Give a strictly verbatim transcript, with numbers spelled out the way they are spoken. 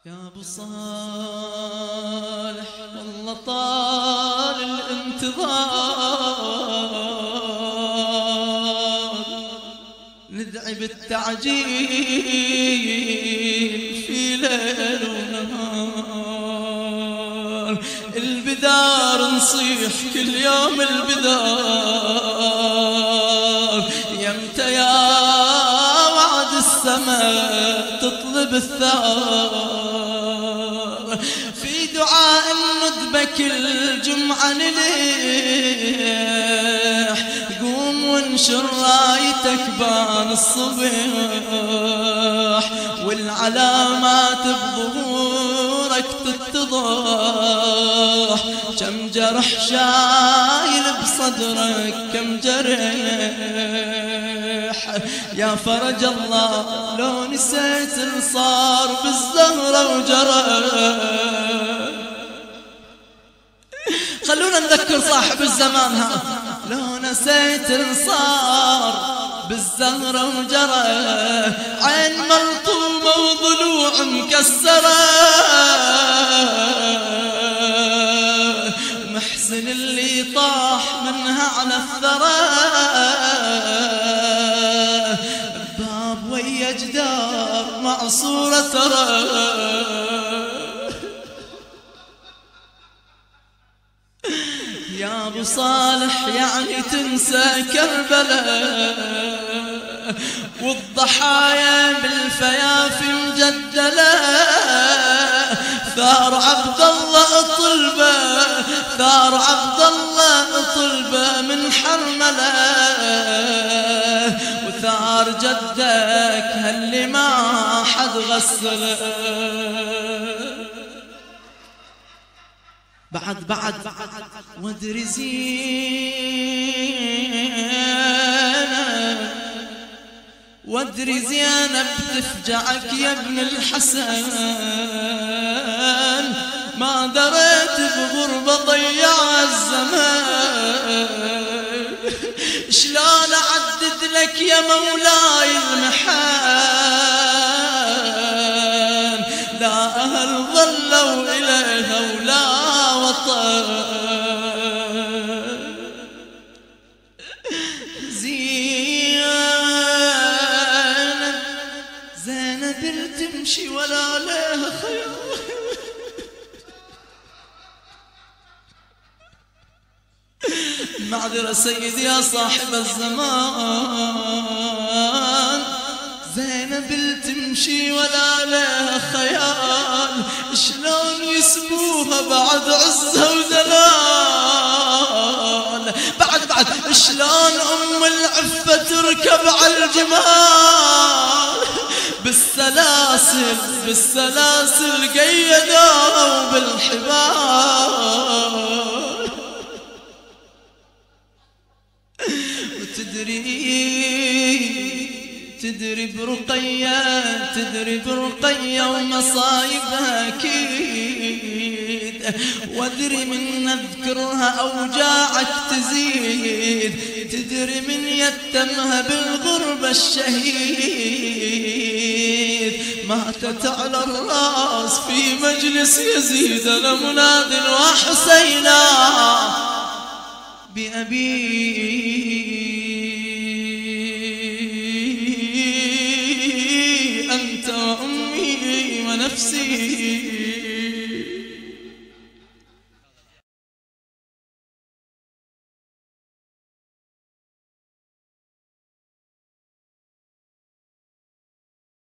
يا ابو صالح والله طال الانتظار، ندعي بالتعجيل في ليل ونهار، البدار نصيح كل يوم البدار، يمتى يا وعد السماء تطلب الثار، في دعاء الندبة كل جمعة نليح، قوم وانشر رايتك بان الصبح، والعلامات بظهورك تتضح، كم جرح شايل بصدرك كم جرح، يا فرج الله لو نسيت الصار بالزهرة وجرى. خلونا نذكر صاحب الزمان ها، لو نسيت الصار بالزهرة وجرى، عين ملطومة وضلوع مكسرة، محسن اللي طاح منها على الثرى، باب ويا جدار معصورة ترى، يا ابو صالح يعني تنسى كربلاء، والضحايا بالفيافي مجدلة، ثار عبد الله طلبه، ثار عبد الله طلبه من حرمله، وثار جدك هاللي ما حد غسله، بعد بعد وادري زينب، وادري زينب تفجعك يا ابن الحسن، ما دريت بغربة ضيع الزمان، شلون اعدد لك يا مولاي المحان، لا اهل ظلوا اليها ولا وطن، زينب زينب تمشي ولا لها خير، معذرة سيدي يا صاحب الزمان، زينب تمشي ولا لها خيال، شلون يسموها بعد عزها ودلال، بعد بعد شلون ام العفة تركب على الجمال، بالسلاسل بالسلاسل قيدوا بالحبال، وتدري تدري برقية تدري برقية ومصايبها أكيد، وادري من نذكرها أوجاعك تزيد، تدري من يتمها بالغربة الشهيد، ماتت على الراس في مجلس يزيد، أنا مناد وحسينا بأبي أنت وأمي ونفسي،